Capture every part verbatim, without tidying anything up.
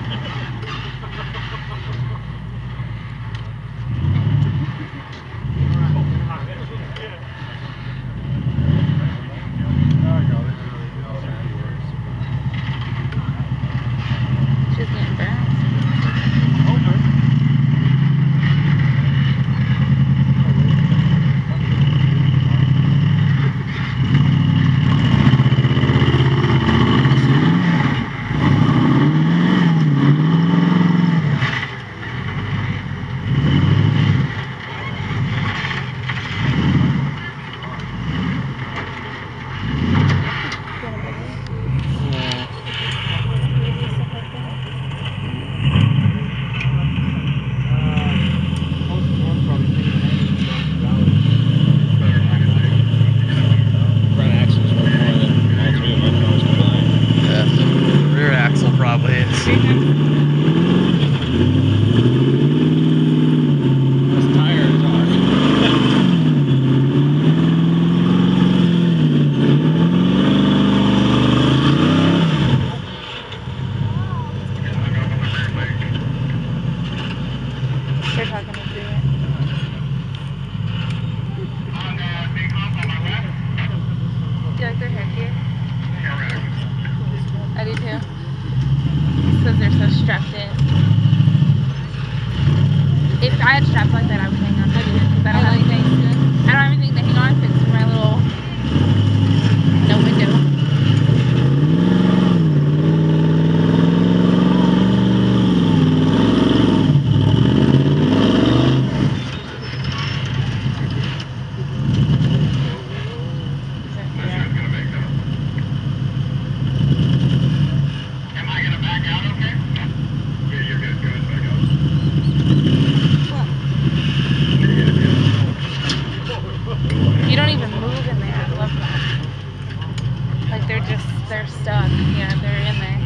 She's getting bounced. They're talking to do it. Do you like their headgear? I do too. Because they're so strapped in. If I had straps like that, I would hang on to it. Because I don't have anything. I don't have anything to hang on to. It's my little no window. You don't even move in there. I love that. Like they're just, they're stuck. Yeah, they're in there.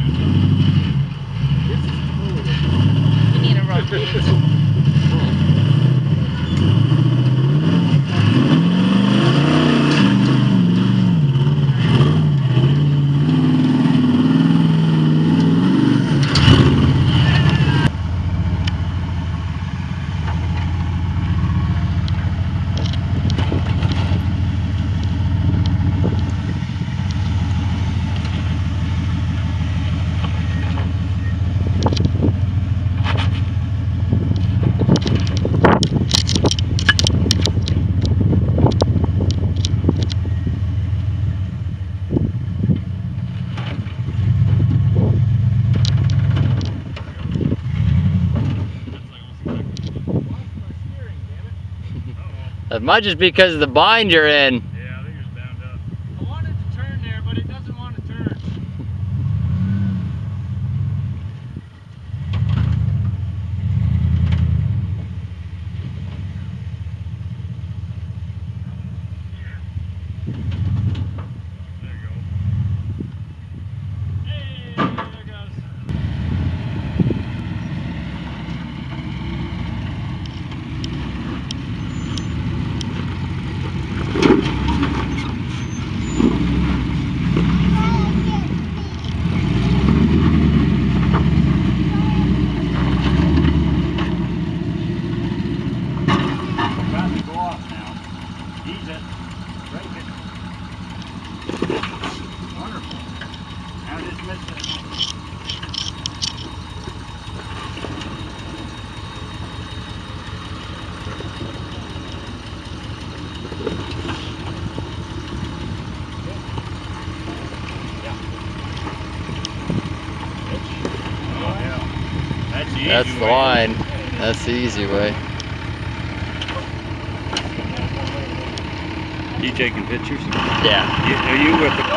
You need a roll cage. That might just be because of the bind you're in. Yeah, I think it's bound up. I wanted to turn there, but it doesn't want to turn. There you go. Hey, there it goes. About to go off now. Ease it. Break it. Wonderful. Now just miss it. That's the easy That's the way. line. That's the easy way. You taking pictures? Yeah. You, are you with the...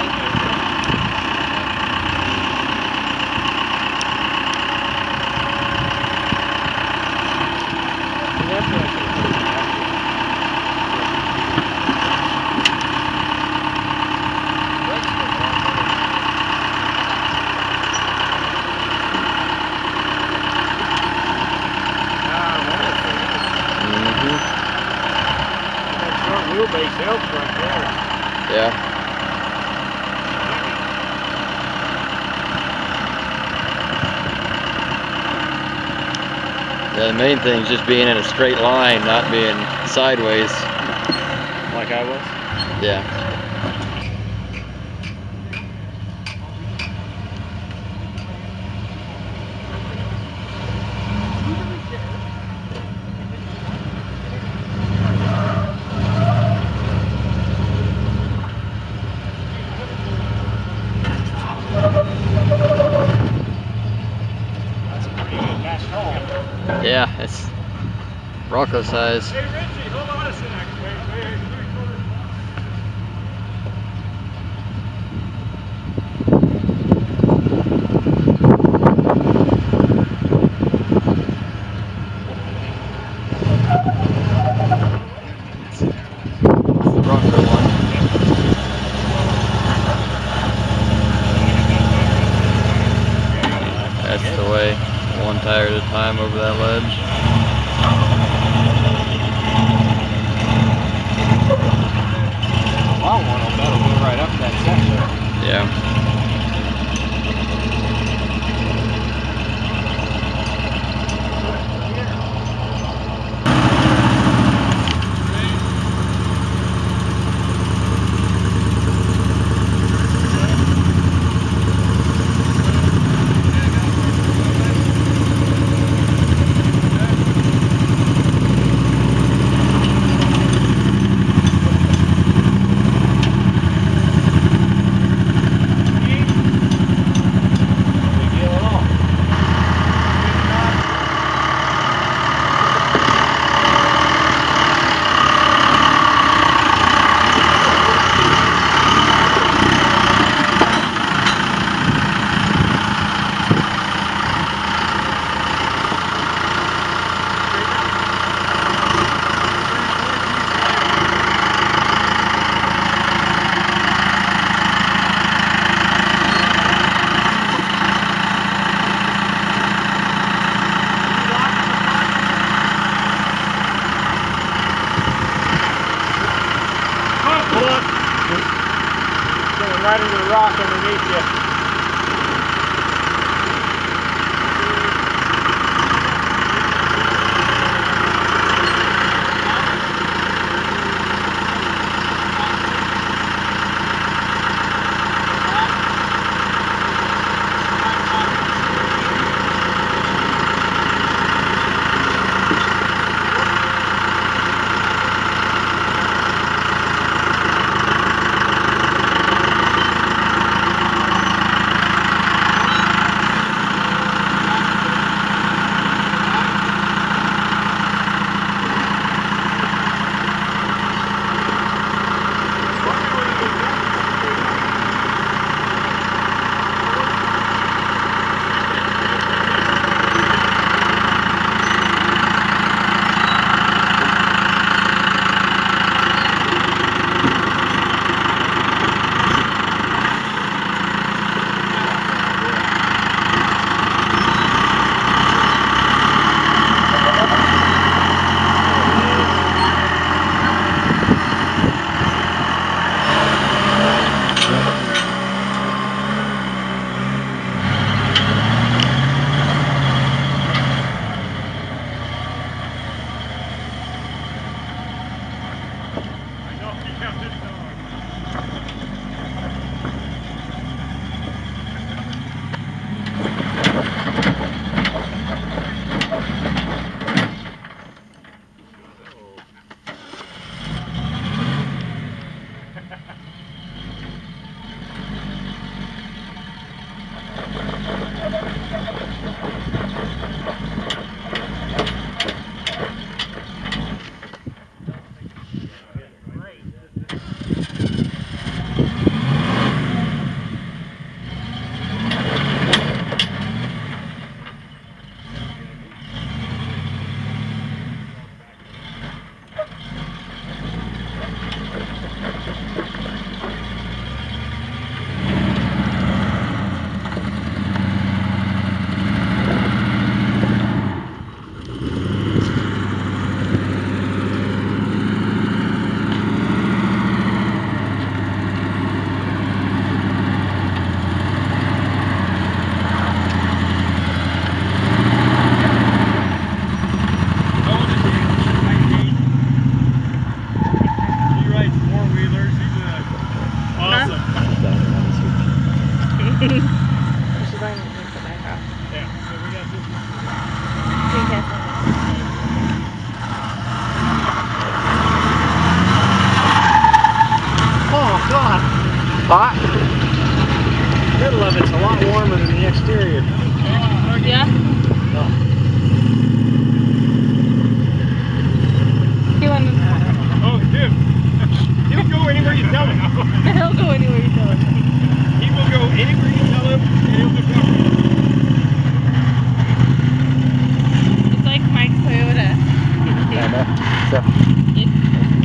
Wheelbase helps right there. Yeah. Yeah, the main thing is just being in a straight line, not being sideways. Like I was? Yeah. That's a pretty good catch hole. Yeah, it's Bronco size. Hey Richie, hold on a second. Wait, wait, wait. Bronco one. That's the way. One tire at a time over that ledge. Long one will that'll go right up that section. Yeah. Going right into the rock underneath you.